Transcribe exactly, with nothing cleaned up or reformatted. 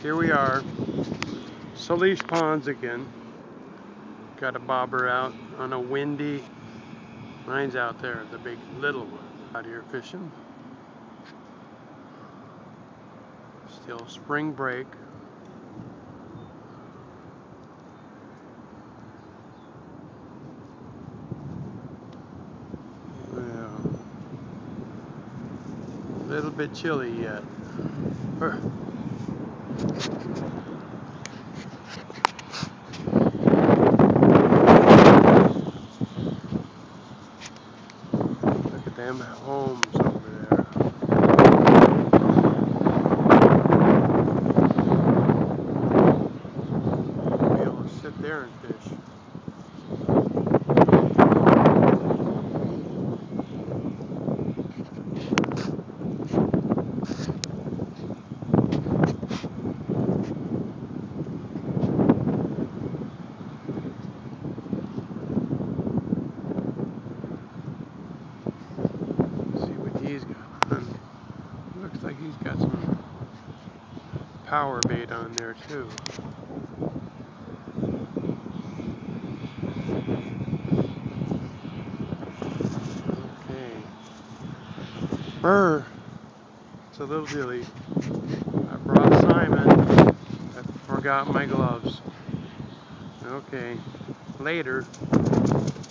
Here we are, Salish Ponds again. Got a bobber out on a windy, mine's out there, the big little one. Out here fishing. Still spring break. Yeah. A little bit chilly yet. Look at them homes over there. Be able to sit there and fish. See what he's got. Looks like he's got some power bait on there too. Okay. Brr. It's a little dilly. I brought Simon. I forgot my gloves. Okay. Later.